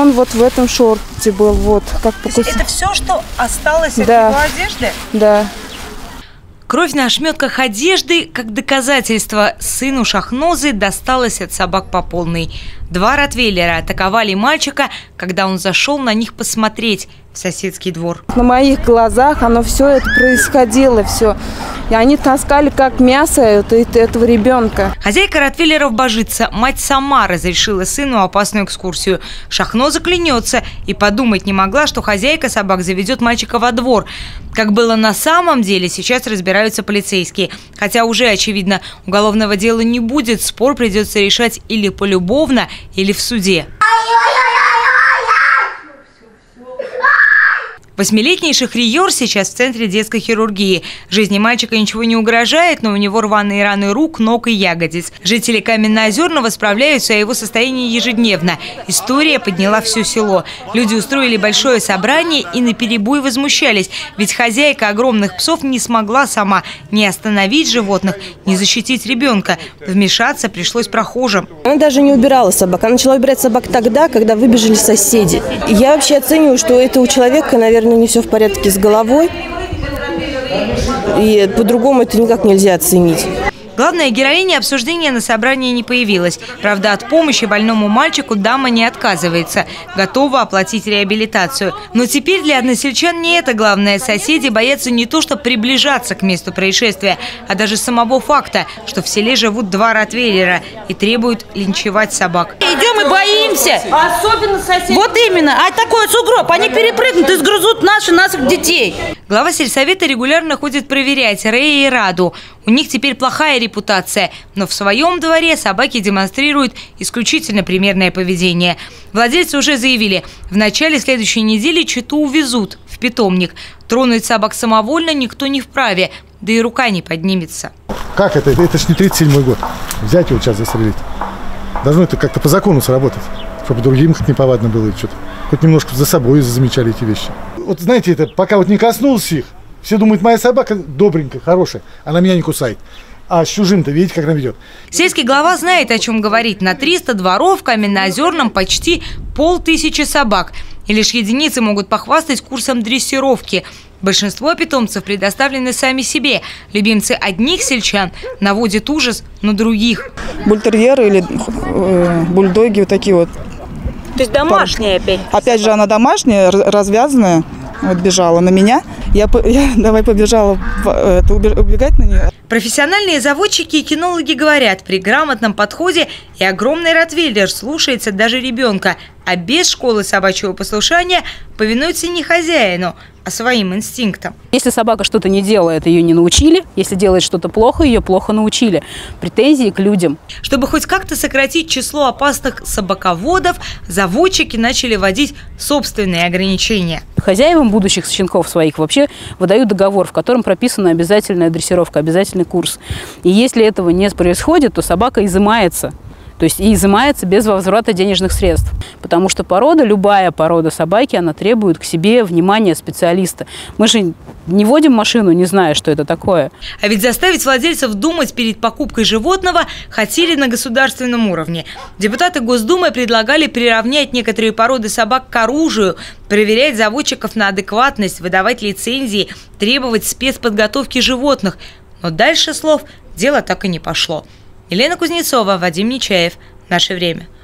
он вот в этом шорте был, вот. Как покусил. Это все, что осталось от его одежды? Да. Кровь на ошметках одежды, как доказательство, сыну Шахнозы досталось от собак по полной. 2 ротвейлера атаковали мальчика, когда он зашел на них посмотреть в соседский двор. На моих глазах оно все это происходило, все. И они таскали как мясо этого ребенка. Хозяйка ротвейлеров божится. Мать сама разрешила сыну опасную экскурсию. Шахноза клянется и подумать не могла, что хозяйка собак заведет мальчика во двор. Как было на самом деле, сейчас разбираются полицейские. Хотя уже очевидно, уголовного дела не будет, спор придется решать или полюбовно, или в суде. 8-летний Шахриёр сейчас в центре детской хирургии. Жизни мальчика ничего не угрожает, но у него рваные раны рук, ног и ягодиц. Жители Каменноозерного справляются о его состоянии ежедневно. История подняла все село. Люди устроили большое собрание и наперебой возмущались. Ведь хозяйка огромных псов не смогла сама ни остановить животных, ни защитить ребенка. Вмешаться пришлось прохожим. Она даже не убирала собак. Она начала убирать собак тогда, когда выбежали соседи. Я вообще оцениваю, что это у человека, наверное, не все в порядке с головой, и по-другому это никак нельзя оценить. Главная героиня обсуждения на собрании не появилась. Правда, от помощи больному мальчику дама не отказывается. Готова оплатить реабилитацию. Но теперь для односельчан не это главное. Соседи боятся не то, что приближаться к месту происшествия, а даже самого факта, что в селе живут 2 ротвейлера и требуют линчевать собак. Идем и боимся. Особенно соседи. Вот именно. А такой сугроб. Они перепрыгнут и сгрызут наших детей. Глава сельсовета регулярно ходит проверять Рея и Раду. У них теперь плохая репутация, но в своем дворе собаки демонстрируют исключительно примерное поведение. Владельцы уже заявили, в начале следующей недели читу увезут в питомник. Тронуть собак самовольно никто не вправе, да и рука не поднимется. Как это? Это ж не 37-й год. Взять его сейчас застрелить. Должно это как-то по закону сработать, чтобы другим хоть неповадно было или что-то. Хоть немножко за собой замечали эти вещи. Вот знаете, это пока вот не коснулся их, все думают, моя собака добренькая, хорошая, она меня не кусает. А с чужим-то видите, как она ведет. Сельский глава знает, о чем говорить. На 300 дворов в Каменноозерном почти 500 собак. И лишь единицы могут похвастать курсом дрессировки. Большинство питомцев предоставлены сами себе. Любимцы одних сельчан наводят ужас на других. Бультерьеры или бульдоги вот такие вот. То есть домашняя опять? Опять же она домашняя, развязанная. Вот бежала на меня. Я давай побежала убегать на нее. Профессиональные заводчики и кинологи говорят, при грамотном подходе и огромный ротвейлер слушается даже ребенка, а без школы собачьего послушания повинуется не хозяину, а своим инстинктам. Если собака что-то не делает, ее не научили. Если делает что-то плохо, ее плохо научили. Претензии к людям. Чтобы хоть как-то сократить число опасных собаководов, заводчики начали вводить собственные ограничения. Хозяевам будущих щенков своих вообще выдают договор, в котором прописана обязательная дрессировка, обязательный курс. И если этого не происходит, то собака изымается. То есть и изымается без возврата денежных средств. Потому что порода, любая порода собаки, она требует к себе внимания специалиста. Мы же не водим машину, не зная, что это такое. А ведь заставить владельцев думать перед покупкой животного хотели на государственном уровне. Депутаты Госдумы предлагали приравнять некоторые породы собак к оружию, проверять заводчиков на адекватность, выдавать лицензии, требовать спецподготовки животных. Но дальше слов дело так и не пошло. Елена Кузнецова, Вадим Нечаев. Наше время.